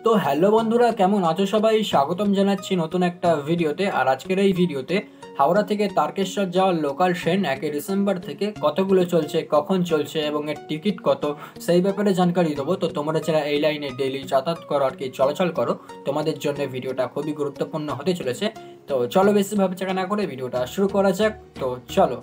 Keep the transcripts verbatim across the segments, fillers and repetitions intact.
তো হ্যালো বন্ধুরা, কেমন আছো সবাই? স্বাগতম জানাচ্ছি নতুন একটা ভিডিওতে। আর আজকের এই ভিডিওতে হাওড়া থেকে তারকেশ্বর যাওয়ার লোকাল ট্রেন একই ডিসেম্বর থেকে কতগুলো চলছে, কখন চলছে এবং এর টিকিট কত, সেই ব্যাপারে জানকারি দেবো। তো তোমরা যারা এই লাইনে ডেইলি যাতায়াত করো আর কি চলাচল করো, তোমাদের জন্য ভিডিওটা খুবই গুরুত্বপূর্ণ হতে চলেছে। তো চলো বেশি ভাবচাকা না করে ভিডিওটা শুরু করা যাক। তো চলো।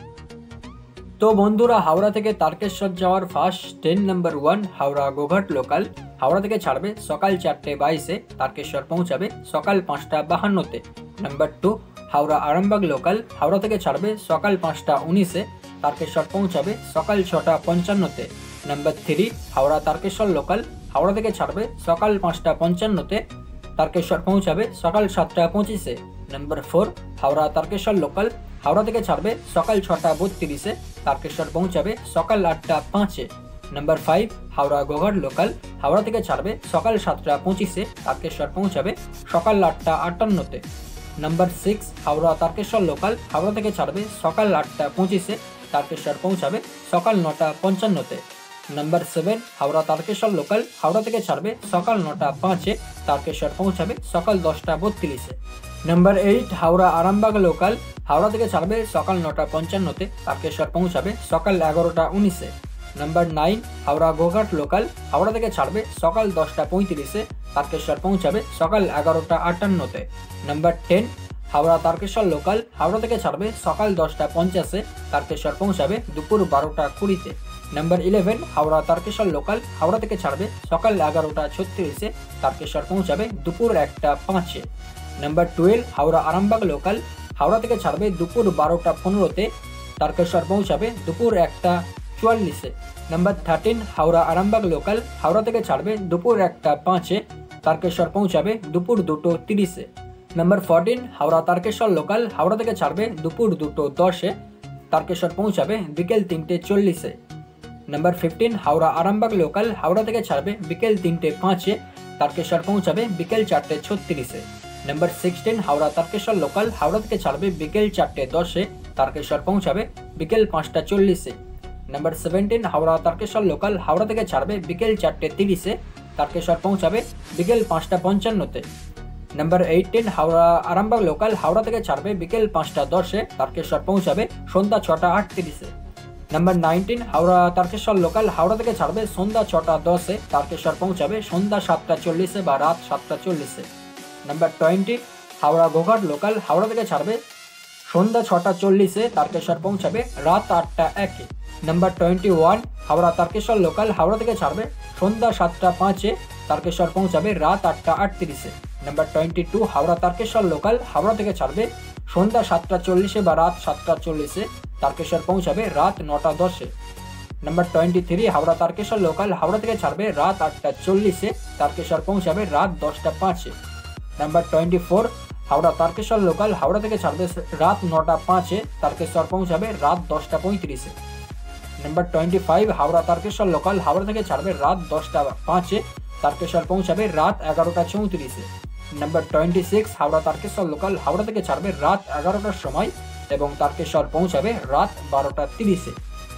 তো বন্ধুরা, হাওড়া থেকে তারকেশ্বর যাওয়ার first train number one Howrah Goghat local. Howrah থেকে ছাড়বে সকাল চারটে বাইশে, তারকেশ্বর পৌঁছাবে সকাল পাঁচটা বাহান্নতে। Number two Howrah Arambagh local. Howrah থেকে ছাড়বে সকাল পাঁচটা উনিশে, তারকেশ্বর পৌঁছাবে সকাল ছটা পঞ্চান্নতে। Number three Howrah Tarakeswar local. Howrah থেকে ছাড়বে সকাল পাঁচটা পঞ্চান্নতে, তারকেশ্বর পৌঁছাবে সকাল সাতটা পঁচিশে। Number four Howrah Tarakeswar local. Howrah থেকে ছাড়বে সকাল ছটা বত্রিশে, তারকেশ্বর পৌঁছাবে সকাল আটটা পাঁচে। Number five Howrah Goghat local. Howrah থেকে ছাড়বে সকাল সাতটা পঁচিশে, তারকেশ্বর পৌঁছাবে সকাল আটটা আটান্নতে। Number six Howrah Tarakeswar local. Howrah থেকে ছাড়বে সকাল আটটা পঁচিশে, তারকেশ্বর পৌঁছাবে সকাল নটা পঞ্চান্নতে। Number seven Howrah Tarakeswar local. Howrah থেকে ছাড়বে সকাল নটা পাঁচে, তারকেশ্বর পৌঁছাবে সকাল দশটা বত্রিশে। Number eight Howrah Arambagh local. Howrah থেকে ছাড়বে সকাল নটা পঞ্চান্নতে, তারকেশ্বর পৌঁছাবে সকাল এগারোটা উনিশে। Number nine Howrah Goghat local. Howrah থেকে ছাড়বে সকাল দশটা পঁয়ত্রিশে, তারকেশ্বর পৌঁছাবে সকাল এগারোটা আটান্নতে। Number ten Howrah Tarakeswar local. Howrah থেকে ছাড়বে সকাল দশটা পঞ্চাশে, তারকেশ্বর পৌঁছাবে দুপুর বারোটা কুড়িতে। Number eleven Howrah Tarakeswar local. Howrah থেকে ছাড়বে সকাল এগারোটা ছত্রিশে, তারকেশ্বর পৌঁছাবে দুপুর একটা পাঁচে। Number twelve Howrah Arambagh local. Howrah থেকে ছাড়বে দুপুর বারোটা পনেরোতে, তারকেশ্বর পৌঁছাবে দুপুর একটা চুয়াল্লিশে। Number thirteen Howrah Arambagh local. Howrah থেকে ছাড়বে দুপুর একটা পাঁচে, তারকেশ্বর পৌঁছাবে দুপুর দুটো তিরিশে। Number fourteen Howrah Tarakeswar local. Howrah থেকে ছাড়বে দুপুর দুটো দশে, তারকেশ্বর পৌঁছাবে বিকেল তিনটে চল্লিশে। Number fifteen Howrah Arambagh local. Howrah থেকে ছাড়বে বিকেল তিনটে পাঁচে, তারকেশ্বর পৌঁছাবে বিকেল চারটে ছত্রিশে। Number sixteen Howrah Tarakeswar local. Howrah থেকে ছাড়বে বিকেল চারটে দশে, তারকেশ্বর পৌঁছাবে বিকেল পাঁচটা চল্লিশে। Number seventeen Howrah Tarakeswar local. Howrah থেকে ছাড়বে বিকেল চারটে তিরিশে, তারকেশ্বর পৌঁছাবে বিকেল পাঁচটা পঞ্চান্নতে। Number eighteen Howrah Arambagh local. Howrah থেকে ছাড়বে বিকেল পাঁচটা দশে, তারকেশ্বর পৌঁছাবে সন্ধ্যা ছটা আটত্রিশে। Number nineteen Howrah Tarakeswar local. Howrah থেকে ছাড়বে সন্ধ্যা ছটা দশে, তারকেশ্বর পৌঁছাবে সন্ধ্যা সাতটা চল্লিশে বা রাত সাতটা চল্লিশে। Number twenty Howrah Goghat local. Howrah থেকে ছাড়বে সন্ধ্যা ছটা চল্লিশে, তারকেশ্বর পৌঁছাবে রাত আটটা একে। Number twenty one Howrah Tarakeswar local. Howrah থেকে ছাড়বে সন্ধ্যা সাতটা পাঁচে, তারকেশ্বর পৌঁছাবে রাত আটটা আটত্রিশে। Number twenty two Howrah Tarakeswar local. Howrah থেকে ছাড়বে সন্ধ্যা সাতটা চল্লিশে বা রাত সাতটা চল্লিশে, তারকেশ্বর পৌঁছাবে রাত নটা দশে। Number twenty three Howrah Tarakeswar local. Howrah থেকে ছাড়বে রাত আটটা চল্লিশে, তারকেশ্বর পৌঁছাবে রাত দশটা পাঁচে। Number twenty four Howrah Tarakeswar local. Howrah থেকে ছাড়বে রাত নটা পাঁচে, তারকেশ্বর পৌঁছাবে রাত দশটা পঁয়ত্রিশে। Number twenty five Howrah Tarakeswar local. Howrah থেকে ছাড়বে রাত দশটা পাঁচে, তারকেশ্বর পৌঁছাবে রাত এগারোটা চৌত্রিশে। Number twenty six Howrah Tarakeswar local. Howrah থেকে ছাড়বে রাত এগারোটার সময় এবং তারকেশ্বর পৌঁছাবে রাত বারোটা তিরিশে।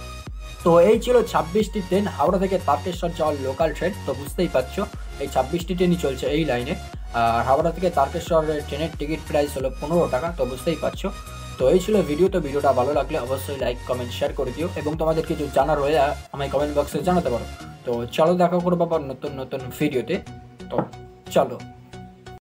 তো এই ছিল ছাব্বিশটি ট্রেন হাওড়া থেকে তারকেশ্বর যাওয়ার লোকাল ট্রেন। তো বুঝতেই পারছো এই ছাব্বিশটি ট্রেনই চলছে এই লাইনে। আর হাওড়া থেকে তারকেশ্বর ট্রেনের টিকিট প্রাইস হলো পনেরো টাকা। তো বুঝতেই পারছো। তো এই ছিল ভিডিও। তো ভিডিওটা ভালো লাগলে অবশ্যই লাইক কমেন্ট শেয়ার করে দিও এবং তোমাদের কিছু জানার হয়ে আমায় কমেন্ট বক্সে জানাতে পারো। তো চলো দেখা করবো আবার নতুন নতুন ভিডিওতে। তো চলো।